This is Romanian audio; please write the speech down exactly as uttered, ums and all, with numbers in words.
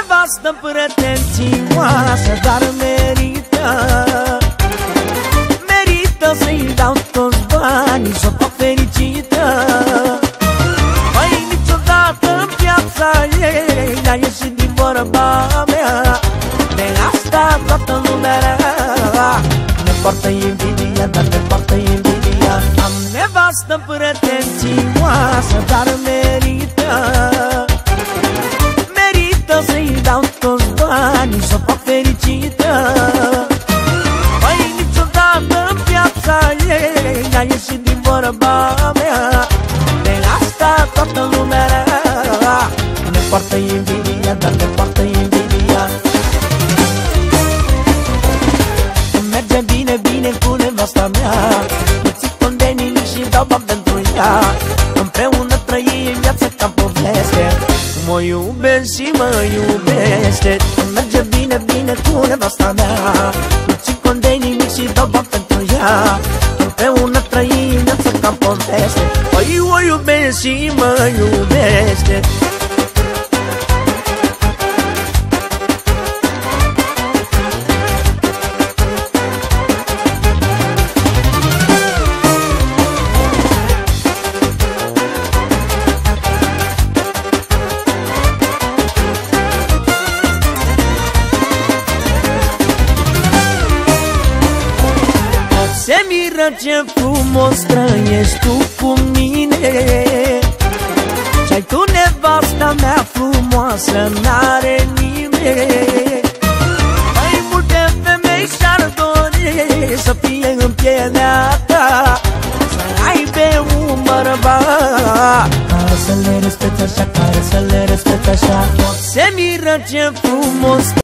nevastă pretențioasă, dar merită, merită să-i dau toți banii, s-o fac fericită. Mai niciodată în viața ei n-a ieșit din vorba mea, de asta toată lumea ne poartă invidia, dar ne poartă invidia. Am nevastă pretențioasă, dar merită, merită să-i dau toți banii, s-o fac fericită. Mai niciodată în viața ei n-a ieșit din vorba mea, de asta toată lumea ne poartă invidia, dar ne poartă invidia. Merge bine, bine cu nevasta mea, nu țin cont de nimic și dau bani pentru ea. Împreună trăim viața ca poveste, mă iubesc și mă iubește. Merge bine, bine cu nevasta mea, nu țin cont de nimic și dau bani pentru ea. Împreună trăim viața ca poveste, măi o iubesc și mă iubește. Se miră ce frumos trăiești tu cu mine, și-ai tu nevasta mea frumoasă, n-are nimeni. Mai multe femei și-ar dori să fie în pielea ta, să aibă un bărbat care să le respecte așa, care să le respecte așa. Se miră ce frumos